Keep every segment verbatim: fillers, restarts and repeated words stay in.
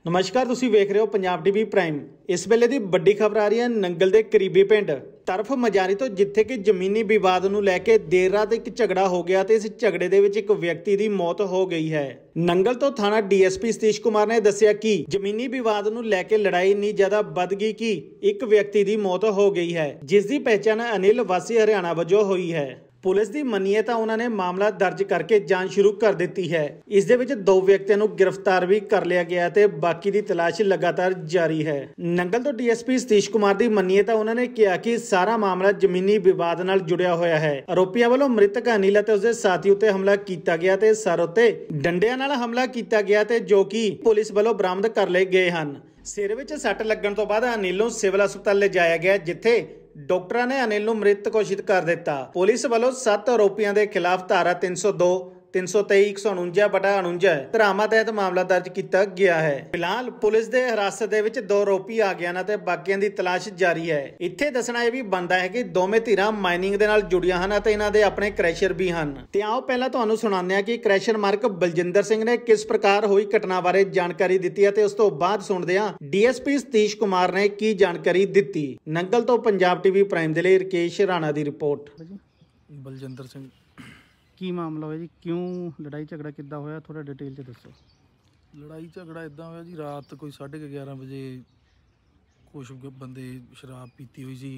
नमस्कार, तुसीं वेख रहे हो पंजाब टीवी प्राइम। इस वेले दी वड्डी खबर आ रही है नंगल दे करीबी पिंड तरफ मजारी तो, जिथे कि जमीनी विवाद नूं लैके देर रात एक झगड़ा हो गया ते इस झगड़े दे विच एक व्यक्ति दी मौत हो गई है। नंगल तो थाना D S P Satish Kumar ने दस्सिया कि जमीनी विवाद नूं लैके लड़ाई इन्नी ज्यादा बध गई कि एक व्यक्ति दी मौत हो गई है, जिस दी पहचान अनिल वासी हरियाणा वजों हुई है। पुलिस की मनीए तो उन्होंने मामला दर्ज करके जांच शुरू कर दी है। इस दे विच दो व्यक्तियों को गिरफ्तार भी कर लिया गया ते बाकी की तलाश लगातार जारी है। नंगल तो D S P Satish Kumar की मनीए तो उन्होंने कहा कि सारा मामला जमीनी विवाद नाल जुड़िया होया है। आरोपियों वालों मृतक अनिल ते उसके साथी उत्ते हमला किया गया ते सर उत्ते डंडियां नाल हमला किया गया ते जो कि पुलिस वालों बरामद कर लए गए हैं। सिर विच सट लगन तो बाद अनिल नूं सिविल हस्पताल ले जाया गया, जिथे डॉक्टर ने अनिल नूं मृत घोषित कर दिता। पुलिस वालों सत्त आरोपियों के खिलाफ धारा तीन सौ दो तीन सौ तेई एक सौ उनंजा बटा उनंजा धरावां तहत मामला दर्ज किया गया है। फिलहाल पुलिस के हिरासत दे विच दो आरोपी आ गए हैं, बाकियों की तलाश जारी है। इत्थे दसना यह भी बनता है कि दोवें धिरां माइनिंग दे नाल जुड़ियां हन ते इन्हां दे अपने क्रैशर भी हैं। ते आओ पहला तुहानूं सुणाउने कि क्रैशर मार्क बलजिंदर सिंह ने किस प्रकार हुई घटना बारे जानकारी दी है, उस तो बाद सुणदे हां D S P Satish Kumar ने की जानकारी दी। नंगल तो पंजाब टीवी प्राइम दे लई राकेश राणा की रिपोर्ट। बलजिंदर सिंह की मामला है जी, क्यों लड़ाई झगड़ा किद्दां होया, थोड़ा डिटेल च दसो। लड़ाई झगड़ा इदां होया जी, रात कोई साढ़े ग्यारह बजे कुछ बंदे शराब पीती हुई सी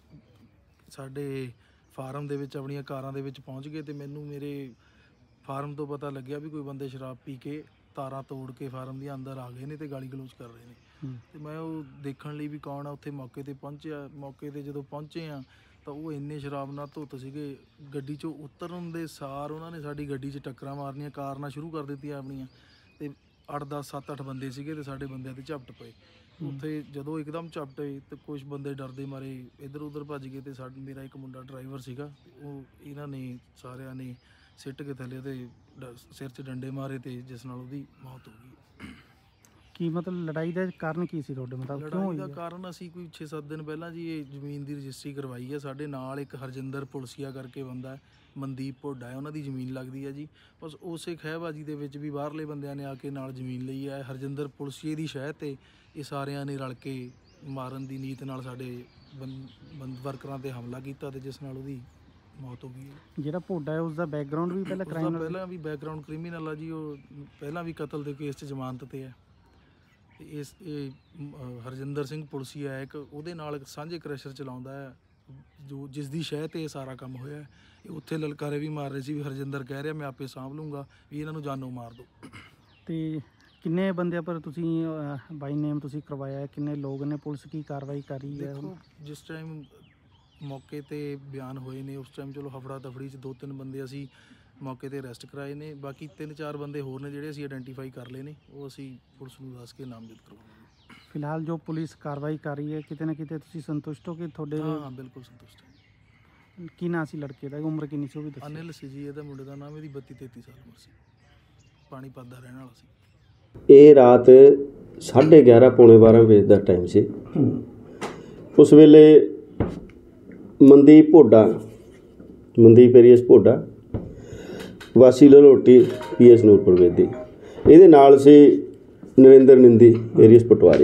साडे फार्म दे विच अपणियां कारां दे विच पहुंच गए ते मैनूं मेरे फार्म तो पता लग्या भी कोई बंदे शराब पी के तारां तोड़ के फार्म दी अंदर आ गए ने ते गाली गलोच कर रहे ने। ते मैं वो देखण लई भी कौन आ उत्थे मौके ते पहुंचिया। मौके ते जदों पहुंचे आ तो वो इन्ने शराब नाल धुत सीगे, गड्डी चों उतरन दे सार उन्होंने साडी गड्डी च टक्करां मारनियां, कारनां शुरू कर दित्तियां अपणियां ते अठ दस सत्त अठ बंदे सीगे ते साडे बंदियां ते झपट पए। उत्थे जदों एकदम झपट होई ते कुछ बंदे डरदे मारे इधर उधर भज गए ते साड मेरा एक मुंडा ड्राइवर सीगा, वो इन्हां ने सारियां ने सिੱਟ के थल्ले ते सिर च डंडे मारे ते जिस नाल उहदी मौत हो गई। की मतलब लड़ाई का कारण की सी तुहाडे मतलब क्यों लड़ाई का कारण असी कोई छे सत्त दिन पहला जी ये जमीन की रजिस्ट्री करवाई है। साडे नाल एक हरजिंदर पुलसिया करके बंदा है, मनदीप भोडा है, उन्होंने जमीन लगती है जी। बस उस खहबाजी के विच भी बाहरले बंदियां ने आके नाल जमीन लई है। हरजिंदर पुलसिए की शह ते ये सारियां ने रल के मारन की नीत नाल साडे बंद वर्करां ते हमला किया ते जिस नाल उहदी मौत हो गई। जिहड़ा भोडा है उसका बैकग्राउंड भी पहला क्राइम पहला भी बैकग्राउंड क्रिमिनल है जी, वो पहला भी कतल के केस च जमानत ते है। इस हरजिंदर सिंह पुलसिया है एक, उहदे नाल एक सांझे क्रैशर चलाउंदा है जो जिस दी शह ते सारा काम होया है। उत्थे ललकारे भी मार रहे सी भी हरजिंदर कह रहा मैं आपे सांभ लूँगा भी इन्हां नूं जानों मार दो। ते किन्ने बंदे पर तुसीं बाई नेम तुसीं करवाया है, किन्ने लोग ने, पुलिस की कार्रवाई करी है? देखो जिस टाइम मौके ते बयान होए ने उस टाइम चलो हफड़ा दफड़ी च दो तीन बंदे असी मौके ते अरैसट कराए ने, बाकी तीन चार बंदे होर ने जिहड़े असी आइडेंटिफाई कर लए ने, वो असी पुलिस नूं दस के नामजद करवावांगे। फिलहाल जो पुलिस कार्रवाई कर रही है किते ना किते तुसीं संतुष्ट हो कि थोड़े? हाँ हाँ बिल्कुल संतुष्ट है। की नाम सी लड़के दा, उम्र किन्नी सी वो भी दसो? अनिल सी जी इहदा मुंडे दा नाम, इहदी बत्ती तेती साल उम्र सी, पानीपत दा रहण वाला सी। ये रात साढ़े ग्यारह पौने बारह बजे का टाइम से उस वेले मनदीप भोडा मनदीप एरियस भोडा वासी ललोटी पी एस नूरपुर वेदी, ये नाल से नरेंद्र निंदी एरियस पटवारी,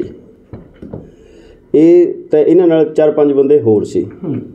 ये तो इन्हां नाल चार पांच बंदे होर सी।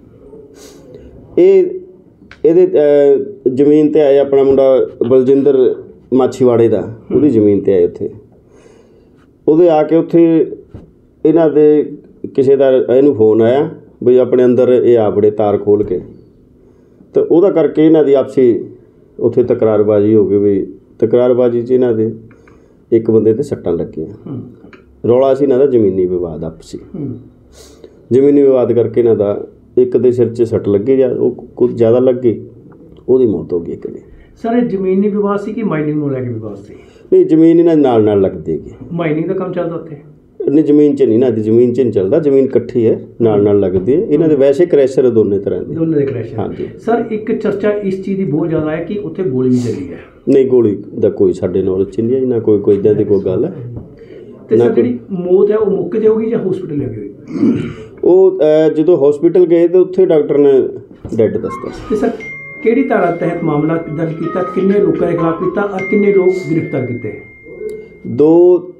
ये जमीन ते आए अपना मुंडा बलजिंदर माछीवाड़े का, उहदी जमीन ते आए उत्थे उहदे आके उत्थे इन्हां दे किसी का इहनूं फोन आया भी अपने अंदर ये आ बड़े तार खोल के, तो वह करके इन्हां दी आपसी उत्थे तकरारबाजी हो गई। भी तकरारबाजी च इन्हां दे एक बंदे ते सट्टां लगियां। रौला सी इन्हां दा जमीनी विवाद आपसी, जमीनी विवाद करके इन्हां दा एक दे सिर च सट्ट लगी, जा कुछ ज़्यादा लग गई, उहदी मौत हो गई एक दी। सर जमीनी विवाद सी कि माइनिंग नूं लैके विवाद सी? नहीं, जमीन इन्हां नाल नाल लगदी है। माइनिंग का काम चलदा उत्थे? नहीं, जमीन च नहीं ना, जमीन च नहीं चलता, जमीन इकट्ठी है नाल नाल लगती है। इन्हां दे वैसे क्रैशर है दोनों तरह के, दोनों दे क्रैशर। हाँ जी सर, एक चर्चा इस चीज़ की बहुत ज़्यादा है कि उत्थे गोली भी चली है। नहीं, गोली दा कोई साडे नॉलेज च नहीं है ना, कोई कोई इदां दी कोई गल है। ते सर जिहड़ी मौत है वो मौके ते हो गई जां हॉस्पिटल लगी हुई? वो जो हॉस्पिटल गए तो उत्थे डॉक्टर ने डेड दसता। ते सर किहड़ी धारा तहत मामला दर्ज किया, किन्ने लोगों के खिलाफ किया और किन्ने लोग गिरफ्तार किए? दो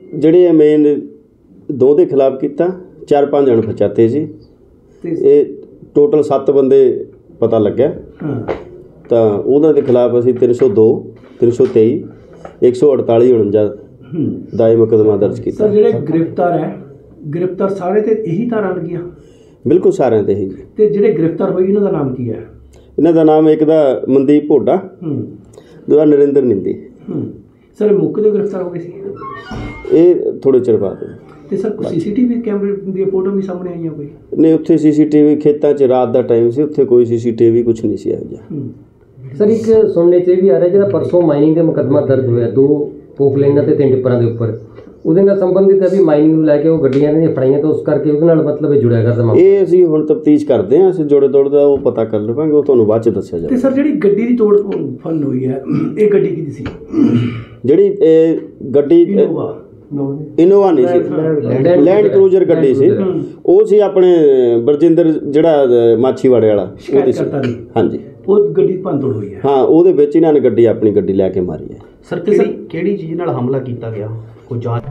ਜਿਹੜੇ ਮੇਨ ਦੋ ਦੇ ਖਿਲਾਫ ਕੀਤਾ, ਚਾਰ ਪੰਜ ਅਣਪਛਾਤੇ ਸੀ। ਇਹ ਟੋਟਲ ਸੱਤ ਬੰਦੇ ਪਤਾ ਲੱਗਿਆ। ਤਾਂ ਉਹਨਾਂ ਦੇ ਖਿਲਾਫ ਅਸੀਂ ਤਿੰਨ ਸੌ ਦੋ, ਤਿੰਨ ਸੌ ਤੇਈ, ਇੱਕ ਸੌ ਅੜਤਾਲੀ ਉਣੰਜਾ ਦਾ ਇਹ ਮੁਕੱਦਮਾ ਦਰਜ ਕੀਤਾ। ਸਰ ਜਿਹੜੇ ਗ੍ਰਿਫਤਾਰ ਹੈ, ਗ੍ਰਿਫਤਾਰ ਸਾਰੇ ਤੇ ਇਹੀ ਧਾਰਾ ਲੱਗੀਆਂ? ਬਿਲਕੁਲ ਸਾਰਿਆਂ ਤੇ ਹੀ। ਤੇ ਜਿਹੜੇ ਗ੍ਰਿਫਤਾਰ ਹੋਏ ਇਹਨਾਂ ਦਾ ਨਾਮ ਕੀ ਹੈ? ਇਹਨਾਂ ਦਾ ਨਾਮ ਇੱਕ ਦਾ ਮਨਦੀਪ ਭੋਡਾ, ਦੂਜਾ ਨਰਿੰਦਰ ਨਿੰਦੀ। ਸਰ ਮੌਕੇ ਤੇ ਗ੍ਰਿਫਤਾਰ ਹੋ ਗਏ ਸੀ? ਇਹ ਥੋੜੇ ਚਿਰ ਬਾਅਦ। ਤੇ ਸਰ ਕੋਈ ਸੀਸੀਟੀਵੀ ਕੈਮਰੇ ਦੀਆਂ ਫੋਟੋ ਵੀ ਸਾਹਮਣੇ ਆਈਆਂ ਕੋਈ? ਨਹੀਂ, ਉੱਥੇ ਸੀਸੀਟੀਵੀ ਖੇਤਾਂ 'ਚ ਰਾਤ ਦਾ ਟਾਈਮ ਸੀ, ਉੱਥੇ ਕੋਈ ਸੀਸੀਟੀਵੀ ਕੁਛ ਨਹੀਂ ਸੀ ਇਹੋ ਜਿਹਾ। ਸਰ ਇੱਕ ਸੁਣਨੇ 'ਚ ਇਹ ਵੀ ਆ ਰਿਹਾ ਜਿਹੜਾ ਪਰਸੋਂ ਮਾਈਨਿੰਗ ਦੇ ਮੁਕੱਦਮਾ ਦਰਜ ਹੋਇਆ ਦੋ ਪੋਕਲੈਂਡਾਂ ਤੇ ਤਿੰਨ ਟਿੱਪਰਾਂ ਦੇ ਉੱਪਰ, ਉਹਦੇ ਨਾਲ ਸੰਬੰਧਿਤ ਹੈ ਵੀ ਮਾਈਨਿੰਗ ਨੂੰ ਲੈ ਕੇ ਉਹ ਗੱਡੀਆਂ ਨੇ ਫੜਾਈਆਂ, ਤਾਂ ਉਸ ਕਰਕੇ ਉਹਦੇ ਨਾਲ ਮਤਲਬ ਇਹ ਜੁੜਿਆ ਕਰਦਾ ਮਾਮਲਾ। ਇਹ ਅਸੀਂ ਹੁਣ ਤਫਤੀਸ਼ ਕਰਦੇ ਹਾਂ, ਅਸੀਂ ਜੋੜੇ ਤੋੜ ਦਾ ਉਹ ਪਤਾ ਕਰ ਲਵਾਂਗੇ, ਉਹ ਤੁਹਾਨੂੰ ਬਾਅਦ 'ਚ ਦੱਸਿਆ ਜਾਵੇ। ਤੇ ਸਰ ਜਿਹੜੀ ਗੱਡੀ ਦੀ ਤੋੜ ਫੰਨ ਹੋਈ ਹੈ, ਇਹ ਗੱਡੀ ਕਿਹਦੀ ਸੀ? ਜਿਹੜੀ ਇਹ ਗੱਡੀ ਇਨੋਵਾ ਨਹੀਂ ਸੀ, ਲੈਂਡ ਕਰੂਜ਼ਰ ਗੱਡੀ ਸੀ। ਉਹ ਸੀ ਆਪਣੇ ਬਰਜਿੰਦਰ ਜਿਹੜਾ ਮਾਛੀਵਾੜੇ ਵਾਲਾ, ਉਹਦੀ ਸੀ। ਹਾਂਜੀ, ਉਹ ਗੱਡੀ ਭੰਨ ਤੋੜ ਹੋਈ ਹੈ। ਹਾਂ, ਉਹਦੇ ਵਿੱਚ ਇਹਨਾਂ ਨੇ ਗੱਡੀ ਆਪਣੀ ਗੱਡੀ ਲੈ ਕੇ ਮਾਰੀ ਹੈ। ਸਰ ਕਿਹੜੀ ਕਿਹੜੀ ਚੀਜ਼ ਨਾਲ ਹਮਲਾ ਕੀਤਾ ਗਿਆ, ਕੋਈ ਜਾਂਚ?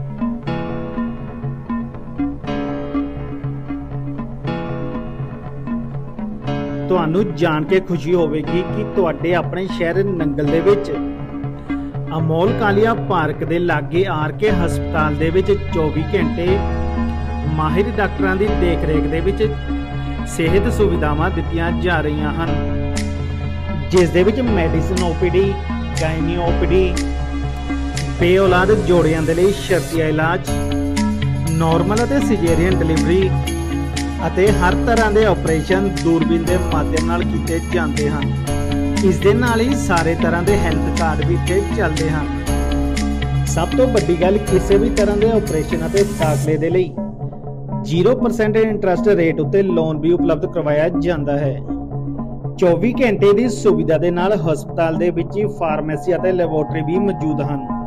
ਤੁਹਾਨੂੰ ਜਾਣ ਕੇ ਖੁਸ਼ੀ ਹੋਵੇਗੀ ਕਿ ਤੁਹਾਡੇ ਆਪਣੇ ਸ਼ਹਿਰ ਨੰਗਲ ਦੇ ਵਿੱਚ ਅਮੋਲ ਕਾਲੀਆ ਪਾਰਕ ਦੇ ਲਾਗੇ ਆਰ ਕੇ ਹਸਪਤਾਲ ਦੇ ਵਿੱਚ ਚੌਵੀ ਘੰਟੇ ਮਾਹਿਰ ਡਾਕਟਰਾਂ ਦੀ ਦੇਖਰੇਖ ਦੇ ਵਿੱਚ ਸਿਹਤ ਸੁਵਿਧਾਵਾਂ ਦਿੱਤੀਆਂ ਜਾ ਰਹੀਆਂ ਹਨ, ਜਿਸ ਦੇ ਵਿੱਚ medicine O P D, gynae O P D, ਬੇਔਲਾਦ ਜੋੜਿਆਂ ਦੇ ਲਈ ਸ਼ਰਤੀਆ ਇਲਾਜ, ਨਾਰਮਲ ਅਤੇ ਸਿਜੇਰੀਅਨ ਡਿਲੀਵਰੀ ਅਤੇ ਹਰ ਤਰ੍ਹਾਂ ਦੇ ਆਪਰੇਸ਼ਨ ਦੂਰਬੀਨ ਦੇ ਮਾਧਿਅਮ ਨਾਲ ਕੀਤੇ ਜਾਂਦੇ ਹਨ। ਇਸ ਦੇ ਨਾਲ ਹੀ ਸਾਰੇ ਤਰ੍ਹਾਂ ਦੇ ਹੈਲਥ ਕਾਰਡ ਵੀ ਇੱਥੇ ਚੱਲਦੇ ਹਨ। ਸਭ ਤੋਂ ਵੱਡੀ ਗੱਲ, ਕਿਸੇ ਵੀ ਤਰ੍ਹਾਂ ਦੇ ਆਪਰੇਸ਼ਨ ਅਤੇ ਦਾਖਲੇ ਦੇ ਲਈ ਜ਼ੀਰੋ ਪਰਸੈਂਟ ਇੰਟਰਸਟ ਰੇਟ ਉੱਤੇ ਲੋਨ ਵੀ ਉਪਲਬਧ ਕਰਵਾਇਆ ਜਾਂਦਾ ਹੈ। ਚੌਵੀ ਘੰਟੇ ਦੀ ਸੁਵਿਧਾ ਦੇ ਨਾਲ ਹਸਪਤਾਲ ਦੇ ਵਿੱਚ ਹੀ ਫਾਰਮੇਸੀ ਅਤੇ ਲੈਬੋਰੇਟਰੀ ਵੀ ਮੌਜੂਦ ਹਨ।